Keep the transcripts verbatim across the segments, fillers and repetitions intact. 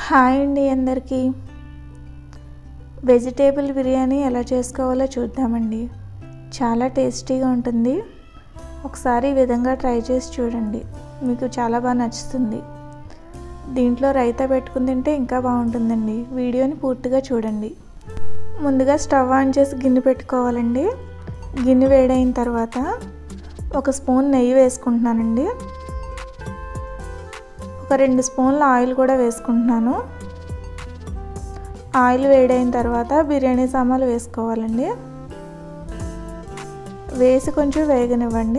Hi అండి అందరికీ. Vegetable biryani ఎలా చేసుకోవాలో చూద్దామండి. చాలా టేస్టీగా ఉంటుంది. ఒకసారి ఈ విధంగా ట్రై చేసి చూడండి, మీకు చాలా బాగా నచ్చుతుంది. దీంట్లో రైతా పెట్టుకుని తింటే ఇంకా బాగుంటుందండి. వీడియోని పూర్తిగా చూడండి. ముందుగా స్టవ్ ఆన్ చేసి గిన్నె పెట్టుకోవాలండి. గిన్నె వేడైన తర్వాత ఒక స్పూన్ నెయ్యి వేసుకుంటున్నానండి. ఒక రెండు స్పూన్ల ఆయిల్ కూడా వేసుకుంటున్నాను. ఆయిల్ వేడైన తర్వాత బిర్యానీ సామాన్లు వేసుకోవాలండి. వేసి కొంచెం వేగనివ్వండి.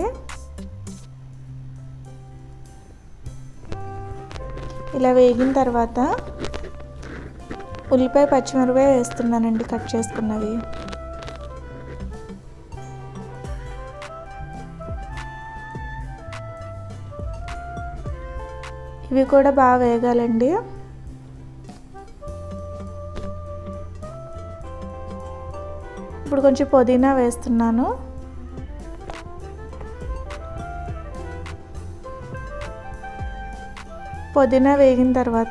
ఇలా వేగిన తర్వాత ఉల్లిపాయ పచ్చిమిరపకాయ వేస్తున్నానండి, కట్ చేసుకున్నవి. ఇవి కూడా బాగా వేగాలండి. ఇప్పుడు కొంచెం పుదీనా వేస్తున్నాను. పుదీనా వేగిన తర్వాత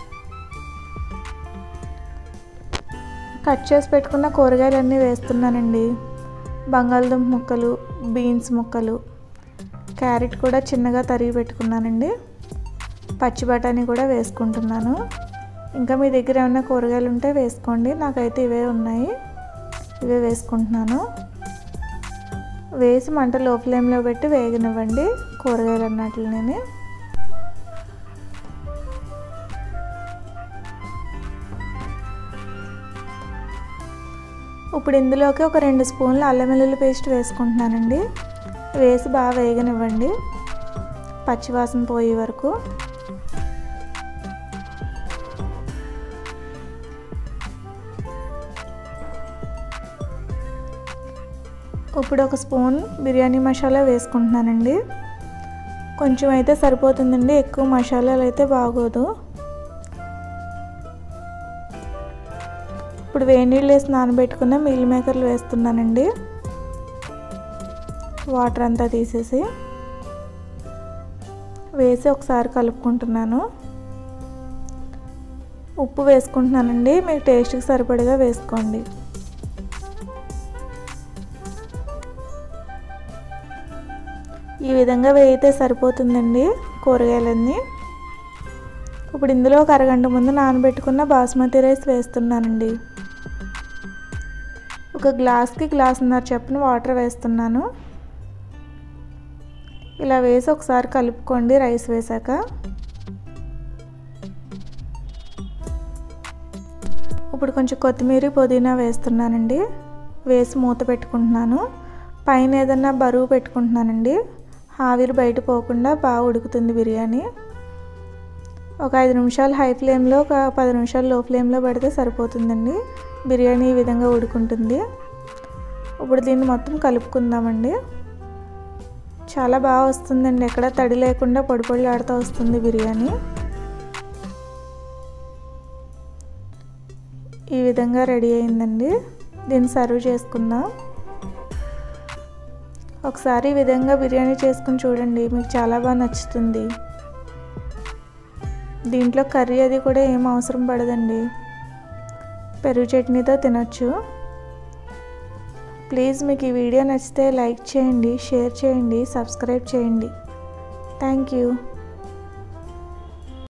కట్ చేసి పెట్టుకున్న కూరగాయలన్నీ వేస్తున్నానండి. బంగాళదుంప ముక్కలు, బీన్స్ ముక్కలు, క్యారెట్ కూడా చిన్నగా తరిగి పెట్టుకున్నానండి. పచ్చి బఠానీ కూడా వేసుకుంటున్నాను. ఇంకా మీ దగ్గర ఏమైనా కూరగాయలు ఉంటే వేసుకోండి. నాకైతే ఇవే ఉన్నాయి, ఇవే వేసుకుంటున్నాను. వేసి మంట లో ఫ్లేమ్లో పెట్టి వేగనివ్వండి కూరగాయలు అన్నట్లని. ఇప్పుడు ఇందులోకి ఒక రెండు స్పూన్ల అల్లం వెల్లుల్లి పేస్ట్ వేసుకుంటున్నానండి. వేసి బాగా వేగనివ్వండి పచ్చివాసన పోయే వరకు. ఇప్పుడు ఒక స్పూన్ బిర్యానీ మసాలా వేసుకుంటున్నానండి. కొంచెం అయితే సరిపోతుందండి, ఎక్కువ మసాలాలు అయితే బాగోదు. ఇప్పుడు వేడి నీళ్ళు వేసి నానబెట్టుకున్న మీల్ మేకర్లు వేస్తున్నానండి. వాటర్ అంతా తీసేసి వేసి ఒకసారి కలుపుకుంటున్నాను. ఉప్పు వేసుకుంటున్నానండి, మీకు టేస్ట్కి సరిపడగా వేసుకోండి. ఈ విధంగా వేయితే సరిపోతుందండి కూరగాయలన్నీ. ఇప్పుడు ఇందులో ఒక అరగంట ముందు నానబెట్టుకున్న బాస్మతి రైస్ వేస్తున్నానండి. ఒక గ్లాస్కి గ్లాసున్నర చొప్పున వాటర్ వేస్తున్నాను. ఇలా వేసి ఒకసారి కలుపుకోండి రైస్ వేసాక. ఇప్పుడు కొంచెం కొత్తిమీర, పుదీనా వేస్తున్నానండి. వేసి మూత పెట్టుకుంటున్నాను. పైన ఏదన్నా బరువు పెట్టుకుంటున్నానండి. ఆవిరి బయట పోకుండా బాగా ఉడుకుతుంది బిర్యానీ. ఒక ఐదు నిమిషాలు హై ఫ్లేమ్లో, ఒక పది నిమిషాలు లో ఫ్లేమ్లో పెడితే సరిపోతుందండి. బిర్యానీ ఈ విధంగా ఉడుకుంటుంది. ఇప్పుడు దీన్ని మొత్తం కలుపుకుందామండి. చాలా బాగా వస్తుందండి, ఎక్కడ తడి లేకుండా పొడి పొడిలాడుతూ వస్తుంది బిర్యానీ. ఈ విధంగా రెడీ అయిందండి. దీన్ని సర్వ్ చేసుకుందాం. ఒకసారి ఈ విధంగా బిర్యానీ చేసుకుని చూడండి, మీకు చాలా బాగా నచ్చుతుంది. దీంట్లో కర్రీ అది కూడా ఏం అవసరం పడదండి, పెరుగు చట్నీతో తినొచ్చు. ప్లీజ్ మీకు ఈ వీడియో నచ్చితే లైక్ చేయండి, షేర్ చేయండి, సబ్స్క్రైబ్ చేయండి. Thank you.